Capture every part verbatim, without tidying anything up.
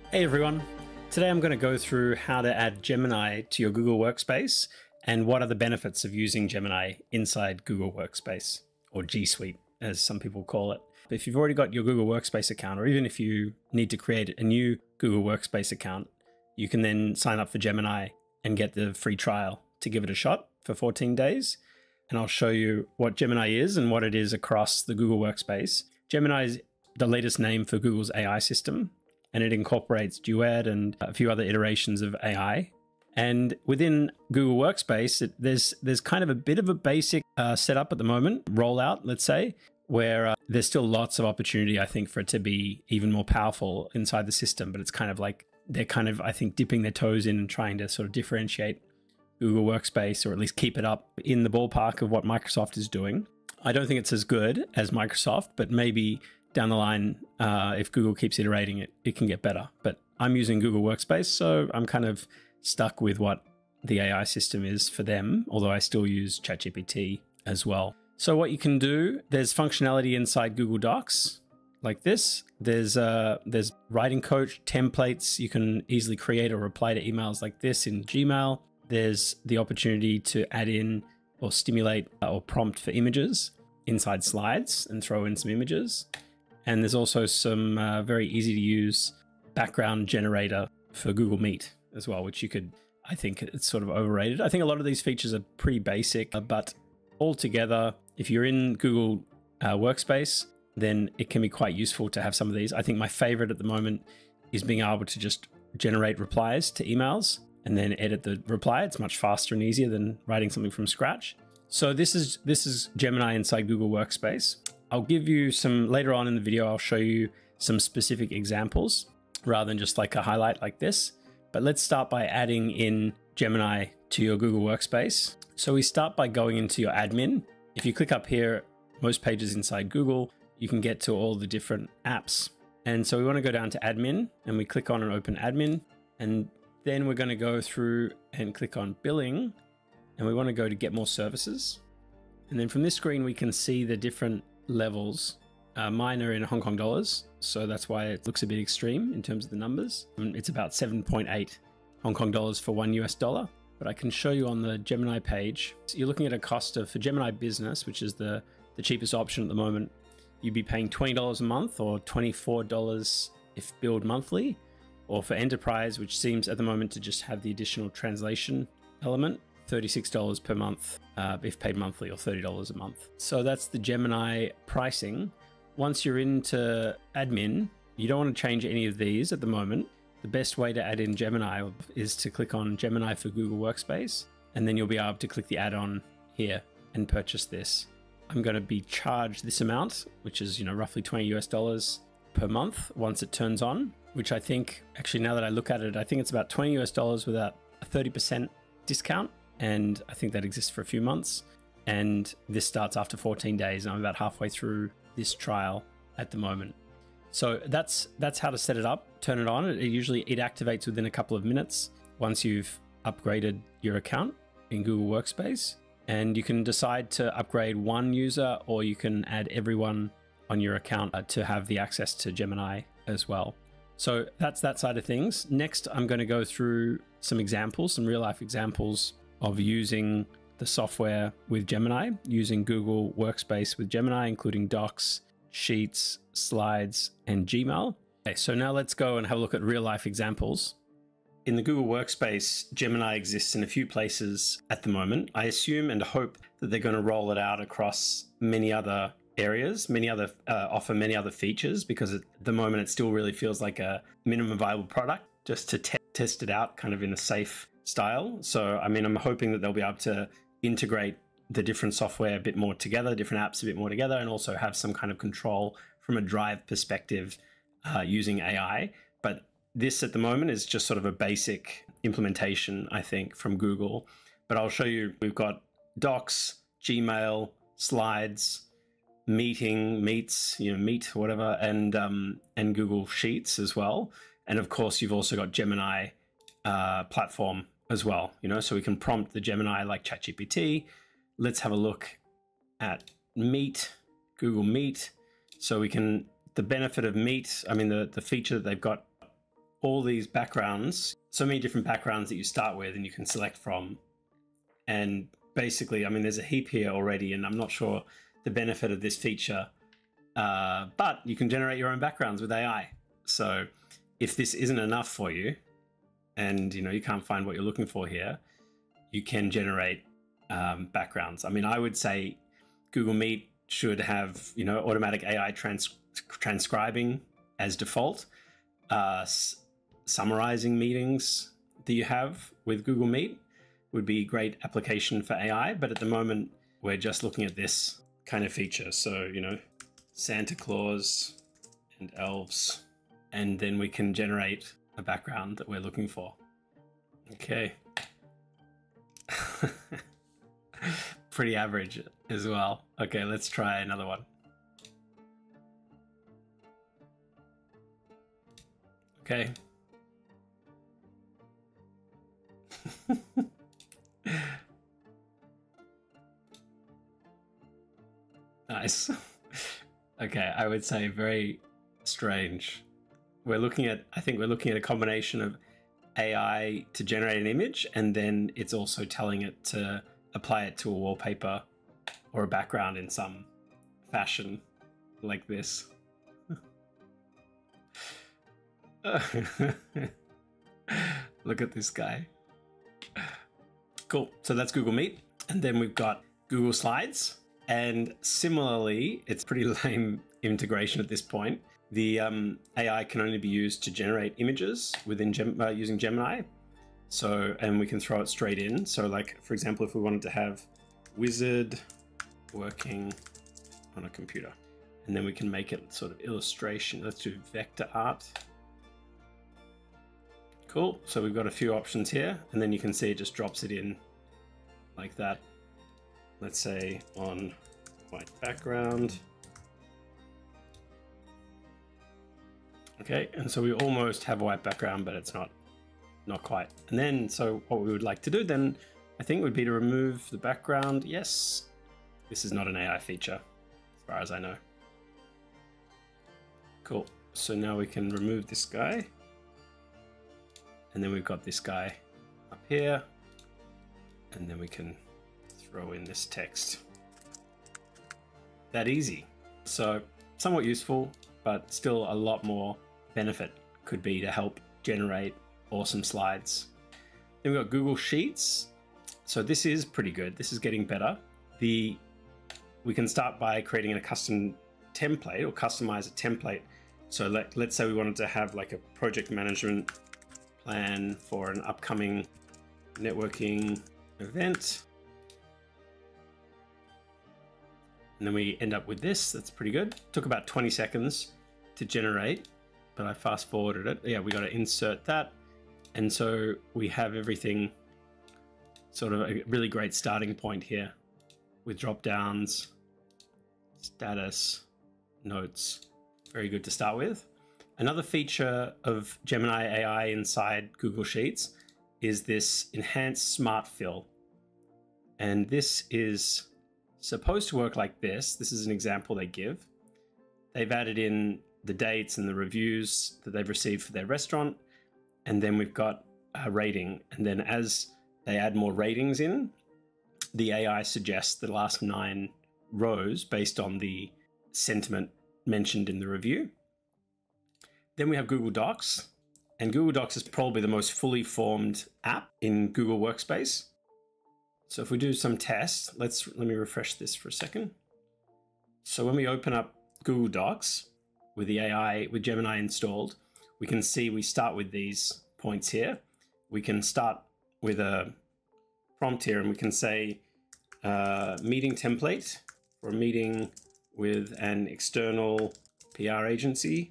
Hey everyone, today I'm going to go through how to add Gemini to your Google Workspace and what are the benefits of using Gemini inside Google Workspace, or G Suite as some people call it. If you've already got your Google Workspace account, or even if you need to create a new Google Workspace account, you can then sign up for Gemini and get the free trial to give it a shot for fourteen days. And I'll show you what Gemini is and what it is across the Google Workspace. Gemini is the latest name for Google's A I system, and it incorporates Duet and a few other iterations of A I. And within Google Workspace, it, there's there's kind of a bit of a basic uh, setup at the moment, rollout, let's say, where uh, there's still lots of opportunity, I think, for it to be even more powerful inside the system. But it's kind of like they're kind of, I think, dipping their toes in and trying to sort of differentiate Google Workspace, or at least keep it up in the ballpark of what Microsoft is doing. I don't think it's as good as Microsoft, but maybe down the line, uh, if Google keeps iterating it, it can get better. But I'm using Google Workspace, so I'm kind of stuck with what the A I system is for them, although I still use ChatGPT as well. So what you can do, there's functionality inside Google Docs like this. There's uh, there's writing coach templates. You can easily create or reply to emails like this in Gmail. There's the opportunity to add in or stimulate or prompt for images inside slides and throw in some images. And there's also some uh, very easy to use background generator for Google Meet as well, which you could, I think it's sort of overrated. I think a lot of these features are pretty basic, but altogether, if you're in Google uh, Workspace, then it can be quite useful to have some of these. I think my favorite at the moment is being able to just generate replies to emails and then edit the reply. It's much faster and easier than writing something from scratch. So this is this is Gemini inside Google Workspace. I'll give you some, later on in the video, I'll show you some specific examples rather than just like a highlight like this. But let's start by adding in Gemini to your Google Workspace. So we start by going into your admin. If you click up here, most pages inside Google, you can get to all the different apps. And so we want to go down to admin and we click on and open admin. And then we're going to go through and click on billing. And we want to go to get more services. And then from this screen, we can see the different levels. Uh, mine are in Hong Kong dollars, so that's why it looks a bit extreme in terms of the numbers. It's about seven point eight Hong Kong dollars for one U S dollar, but I can show you on the Gemini page. So you're looking at a cost of, for Gemini Business, which is the, the cheapest option at the moment, you'd be paying twenty dollars a month or twenty-four dollars if billed monthly, or for Enterprise, which seems at the moment to just have the additional translation element, thirty-six dollars per month uh, if paid monthly, or thirty dollars a month. So that's the Gemini pricing. Once you're into admin, you don't want to change any of these at the moment. The best way to add in Gemini is to click on Gemini for Google Workspace, and then you'll be able to click the add-on here and purchase this. I'm going to be charged this amount, which is, you know, roughly twenty U S dollars per month once it turns on, which I think, actually, now that I look at it, I think it's about twenty U S dollars without a thirty percent discount. And I think that exists for a few months. And this starts after fourteen days. And I'm about halfway through this trial at the moment. So that's that's how to set it up, turn it on. It usually it activates within a couple of minutes once you've upgraded your account in Google Workspace. And you can decide to upgrade one user, or you can add everyone on your account to have the access to Gemini as well. So that's that side of things. Next, I'm going to go through some examples, some real life examples of using the software with Gemini, using Google Workspace with Gemini, including Docs, Sheets, Slides, and Gmail. Okay, so now let's go and have a look at real life examples. In the Google Workspace, Gemini exists in a few places at the moment. I assume and hope that they're going to roll it out across many other areas, many other uh, offer many other features, because at the moment it still really feels like a minimum viable product just to te test it out kind of in a safe style. So, I mean, I'm hoping that they'll be able to integrate the different software a bit more together, different apps a bit more together, and also have some kind of control from a Drive perspective uh, using A I. But this at the moment is just sort of a basic implementation, I think, from Google. But I'll show you, we've got Docs, Gmail, Slides, Meeting, Meets, you know, Meet, whatever, and um, and Google Sheets as well. And of course, you've also got Gemini uh, platform as well, you know, so we can prompt the Gemini like ChatGPT. Let's have a look at Meet, Google Meet. So we can, the benefit of Meet, I mean, the, the feature that they've got all these backgrounds, so many different backgrounds that you start with and you can select from. And basically, I mean, there's a heap here already, and I'm not sure the benefit of this feature, uh, but you can generate your own backgrounds with A I. So if this isn't enough for you, and you know you can't find what you're looking for here, you can generate um, backgrounds. I mean, I would say Google Meet should have you know automatic A I trans transcribing as default, uh, summarizing meetings that you have with Google Meet would be a great application for A I. But at the moment, we're just looking at this kind of feature. So you know, Santa Claus and elves, and then we can generate a background that we're looking for. Okay. Pretty average as well. Okay, let's try another one. Okay. Nice. Okay, I would say very strange. We're looking at, I think we're looking at a combination of A I to generate an image, and then it's also telling it to apply it to a wallpaper or a background in some fashion like this. Look at this guy. Cool. So that's Google Meet. And then we've got Google Slides. And similarly, it's pretty lame integration at this point. The um, A I can only be used to generate images within Gem uh, using Gemini. So, and we can throw it straight in. So like, for example, if we wanted to have wizard working on a computer, and then we can make it sort of illustration. Let's do vector art. Cool. So we've got a few options here, and then you can see it just drops it in like that. Let's say on white background. Okay, and so we almost have a white background, but it's not, not quite. And then, so what we would like to do then, I think would be to remove the background. Yes, this is not an A I feature, as far as I know. Cool, so now we can remove this guy. And then we've got this guy up here. And then we can throw in this text. That easy. So somewhat useful, but still a lot more benefit could be to help generate awesome slides. Then we've got Google Sheets. So this is pretty good. This is getting better. The we can start by creating a custom template or customize a template. So let, let's say we wanted to have like a project management plan for an upcoming networking event. And then we end up with this. That's pretty good. Took about twenty seconds to generate, but I fast forwarded it. Yeah, we got to insert that. And so we have everything sort of a really great starting point here with drop downs, status, notes. Very good to start with. Another feature of Gemini A I inside Google Sheets is this enhanced smart fill. And this is supposed to work like this. This is an example they give. They've added in the dates and the reviews that they've received for their restaurant. And then we've got a rating. And then as they add more ratings in, the A I suggests the last nine rows based on the sentiment mentioned in the review. Then we have Google Docs. And Google Docs is probably the most fully formed app in Google Workspace. So if we do some tests, let's let me refresh this for a second. So when we open up Google Docs with the A I, with Gemini installed, we can see we start with these points here. We can start with a prompt here, and we can say uh, meeting template for a meeting with an external P R agency.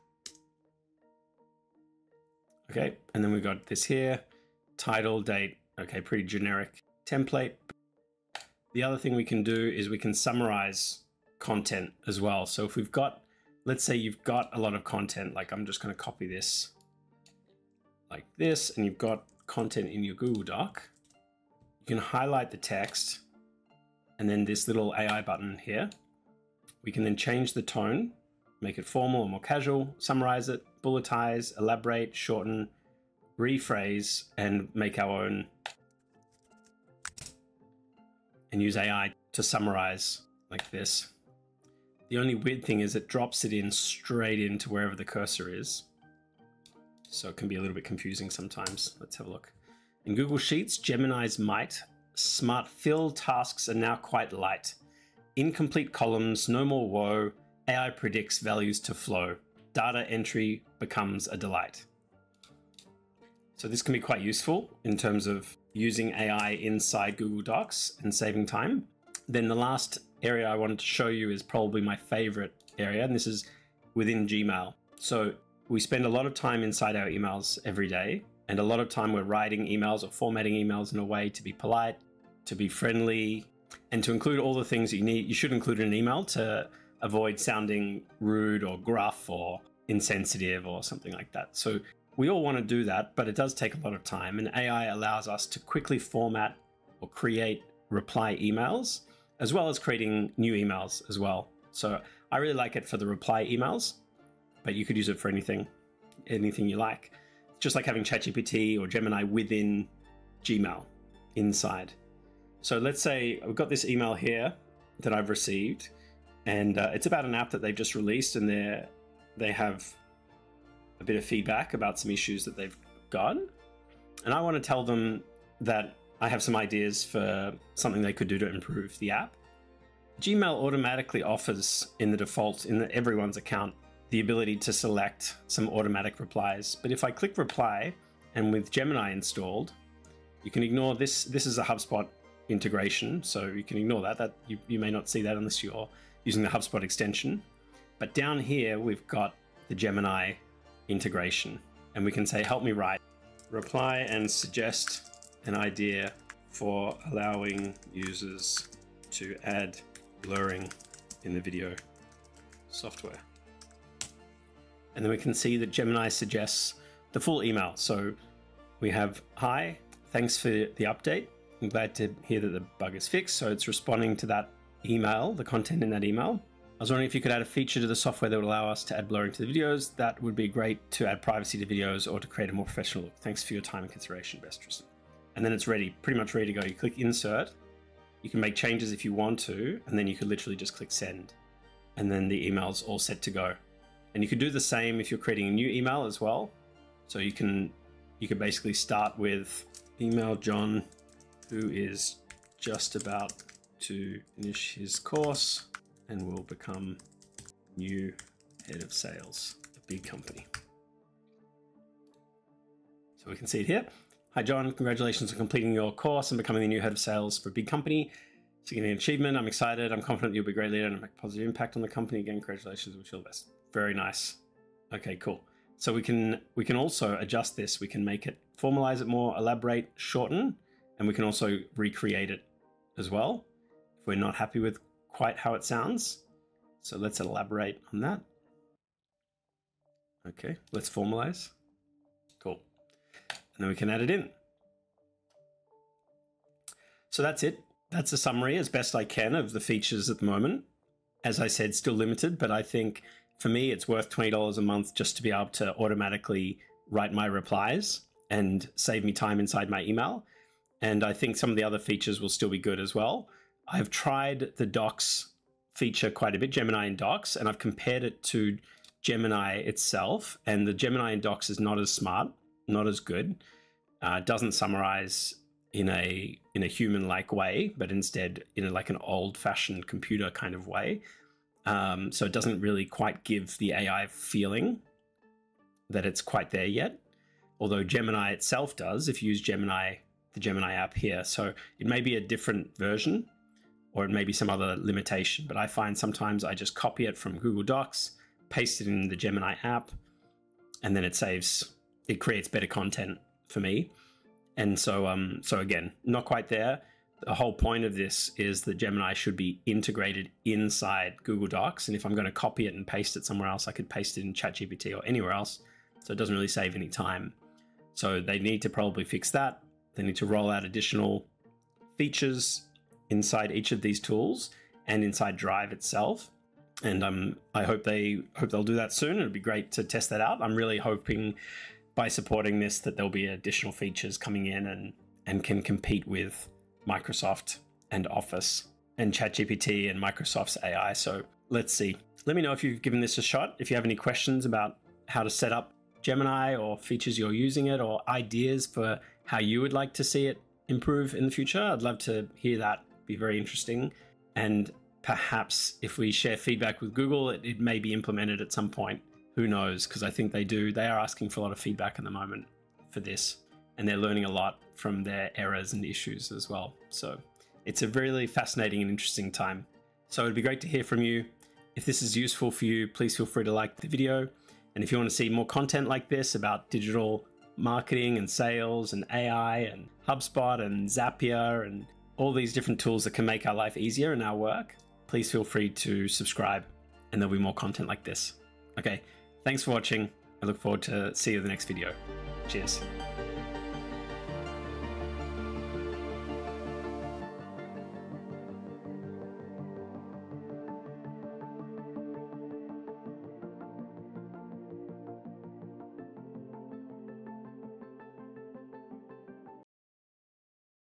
Okay, and then we've got this here, title, date. Okay, pretty generic template. The other thing we can do is we can summarize content as well. So if we've got, let's say you've got a lot of content, like I'm just going to copy this like this, and you've got content in your Google Doc, you can highlight the text and then this little A I button here. We can then change the tone, make it formal or more casual, summarize it, bulletize, elaborate, shorten, rephrase, and make our own, and use A I to summarize like this. The only weird thing is it drops it in straight into wherever the cursor is. So it can be a little bit confusing sometimes. Let's have a look. In Google Sheets, Gemini's might. Smart fill tasks are now quite light. Incomplete columns, no more woe. A I predicts values to flow. Data entry becomes a delight. So this can be quite useful in terms of using A I inside Google Docs and saving time. Then the last area I wanted to show you is probably my favorite area, and this is within Gmail. So we spend a lot of time inside our emails every day, and a lot of time we're writing emails or formatting emails in a way to be polite, to be friendly, and to include all the things that you need. You should include in an email to avoid sounding rude or gruff or insensitive or something like that. So we all want to do that, but it does take a lot of time, and A I allows us to quickly format or create reply emails, as well as creating new emails as well. So I really like it for the reply emails, but you could use it for anything, anything you like. Just like having ChatGPT or Gemini within Gmail inside. So let's say we've got this email here that I've received, and uh, it's about an app that they've just released, and they they have a bit of feedback about some issues that they've got. And I want to tell them that I have some ideas for something they could do to improve the app. Gmail automatically offers in the default in the, everyone's account the ability to select some automatic replies. But if I click reply, and with Gemini installed, you can ignore this. This is a HubSpot integration, so you can ignore that. That you, you may not see that unless you're using the HubSpot extension. But down here, we've got the Gemini integration, and we can say, help me write, reply and suggest an idea for allowing users to add blurring in the video software. And then we can see that Gemini suggests the full email. So we have, hi, thanks for the update. I'm glad to hear that the bug is fixed. So it's responding to that email, the content in that email. I was wondering if you could add a feature to the software that would allow us to add blurring to the videos. That would be great to add privacy to videos or to create a more professional look. Thanks for your time and consideration, best Tristan. And then it's ready, pretty much ready to go. You click insert, you can make changes if you want to, and then you could literally just click send. And then the email's all set to go. And you could do the same if you're creating a new email as well. So you can, you can basically start with email John, who is just about to finish his course and will become new head of sales, a big company. So we can see it here. Hi, John. Congratulations on completing your course and becoming the new head of sales for a big company. Significant achievement. I'm excited. I'm confident you'll be a great leader and make a positive impact on the company. Again, congratulations. Wish you all the best. Very nice. Okay, cool. So we can we can also adjust this. We can make it, formalize it more, elaborate, shorten, and we can also recreate it as well if we're not happy with quite how it sounds. So let's elaborate on that. Okay, let's formalize. Cool. And then we can add it in. So that's it. That's a summary as best I can of the features at the moment. As I said, still limited, but I think for me, it's worth twenty dollars a month just to be able to automatically write my replies and save me time inside my email. And I think some of the other features will still be good as well. I've tried the Docs feature quite a bit, Gemini in Docs, and I've compared it to Gemini itself. And the Gemini in Docs is not as smart, not as good. Uh, doesn't summarize in a in a human-like way, but instead in a, like an old-fashioned computer kind of way. Um, so it doesn't really quite give the A I feeling that it's quite there yet. Although Gemini itself does, if you use Gemini, the Gemini app here. So it may be a different version, or it may be some other limitation, but I find sometimes I just copy it from Google Docs, paste it in the Gemini app, and then it saves, it creates better content for me. And so, um, so again, not quite there. The whole point of this is that Gemini should be integrated inside Google Docs. And if I'm going to copy it and paste it somewhere else, I could paste it in ChatGPT or anywhere else. So it doesn't really save any time. So they need to probably fix that. They need to roll out additional features inside each of these tools and inside Drive itself. And um, I hope they hope they'll do that soon. It'd be great to test that out. I'm really hoping by supporting this that there'll be additional features coming in and and can compete with Microsoft and Office and ChatGPT and Microsoft's A I. So let's see. Let me know if you've given this a shot. If you have any questions about how to set up Gemini or features you're using it or ideas for how you would like to see it improve in the future, I'd love to hear that. It'd be very interesting. And perhaps if we share feedback with Google, it, it may be implemented at some point. Who knows? Because I think they do. They are asking for a lot of feedback at the moment for this, and they're learning a lot from their errors and issues as well. So it's a really fascinating and interesting time. So it'd be great to hear from you. If this is useful for you, please feel free to like the video. And if you want to see more content like this about digital marketing and sales and A I and HubSpot and Zapier and all these different tools that can make our life easier and our work, please feel free to subscribe and there'll be more content like this. Okay, thanks for watching. I look forward to see you in the next video. Cheers.